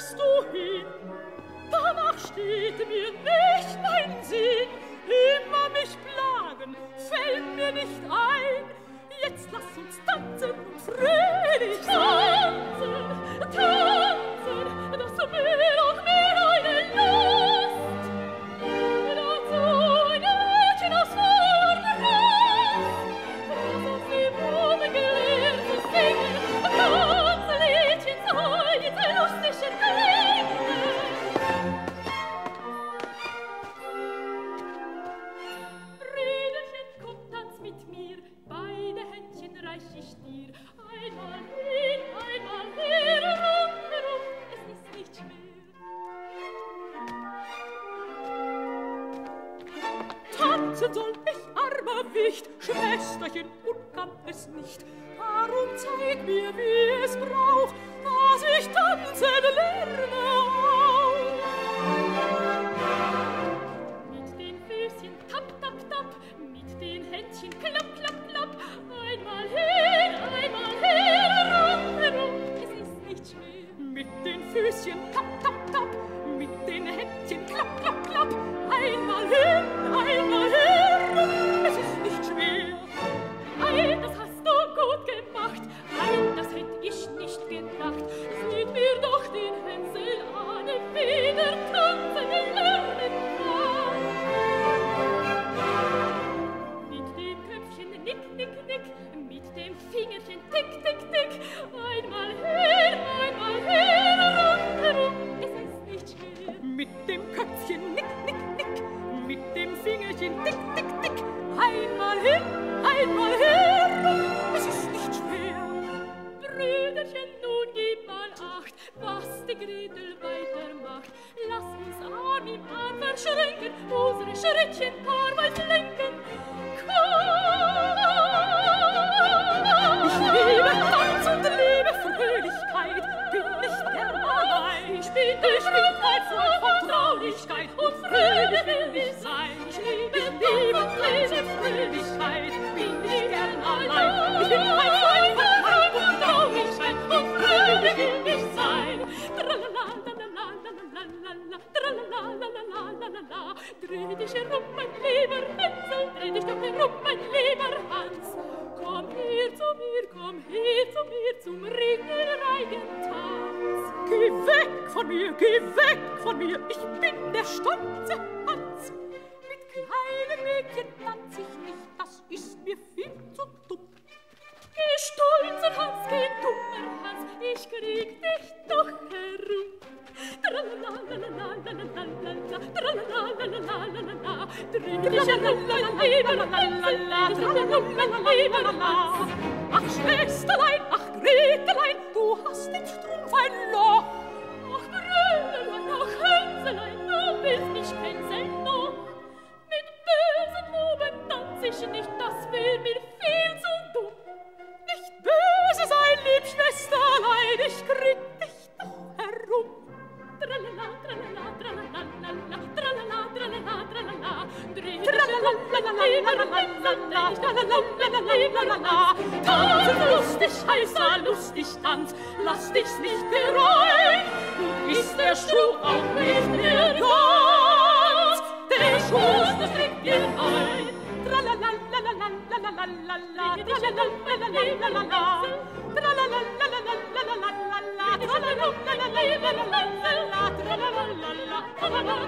gehst du hin? Danach steht mir nicht mein Sinn. Immer mich plagen, fällt mir nicht ein. Jetzt lass uns tanzen und fröhlich sein. Tanzen, tanzen, das will auch mehr eine Lust. Dazu ein Mädchen aus vorne Rast, das uns die Blume gelehrt zu singen. Tanzliedchen seid lustig erklingen. Brüderchen, komm, tanz mit mir, beide Händchen reich ich dir. Einmal hin, einmal her, herum, es ist nicht schwer. Tanzen soll ich, armer Wicht, Schwesterchen, und kann es nicht. Darum zeig mir, wie es braucht, dass ich tanzen lerne auch. Mit den Füßchen tapp, tapp, tapp, mit den Händchen klapp, klapp, klapp. Einmal hin, einmal her, herum, es ist nicht schwer. Mit den Füßchen tapp, tapp, tapp, mit den Händchen klapp, klapp, klapp. Einmal hin, einmal herum, es ist nicht schwer. Ei, das hast du gut gemacht, ei, das hätt ich nicht gedacht. Seht mir doch den Hänsel an, wieder tanzen lernen kann. Mit dem Köpfchen nick, nick, nick, mit dem Fingerchen tick, tick, tick. Einmal her, herum, es ist nicht schwer. Mit dem Köpfchen nick, nick, nick, mit dem Fingerchen tick, tick, tick. Einmal hin, einmal herum, es ist nicht schwer. Brüderchen, nun gib mal acht, was die Gretel weitermacht. Lass uns Arm im Arm verschränken, unsere Schrittchen paarweise lenken. Komm! Ich liebe Tanz und liebe Fröhlichkeit, bin nicht gern allein. Ich bin die Schönheit voll Vertraulichkeit und fröhlich will ich sein. Ich liebe Fröhlichkeit, bin nicht gern allein. Ich bin ein Freund von Tag und Traurigkeit und fröhlich will ich sein. Tralala, dreh dich herum, mein lieber Hänsel, dreh dich doch herum, mein lieber Hans. Komm her zu mir, zum Ringelreigentanz. Geh weg von mir, ich bin der stolze Hans. Mit kleinen Mädchen tanz ich nicht, das ist mir viel zu dumm. Geh stolzer Hans, geh dummer Hans, ich krieg dich doch herum. Ach, Schwesterlein, ach, Gretelein, du hast den Strumpf ein Loch. Ach, Brüderlein, ach, Hänselein, du willst mich hänseln noch. Mit bösen Buben tanz ich nicht, das wär mir viel zu dumm. Nicht böse sein, lieb Schwesterlein, ich krieg dich doch herum. Tralala, tralala, tralala, tralala, tralala, tralala, dreh dich tanz lustig, heißer lustig Tanz, lass dich's nicht bereuen, und ist der Schuh auch nicht mehr ganz, der Schuss, das trägt dir ein. Tralala, tralala, tralala, tralala, tralala, tralala,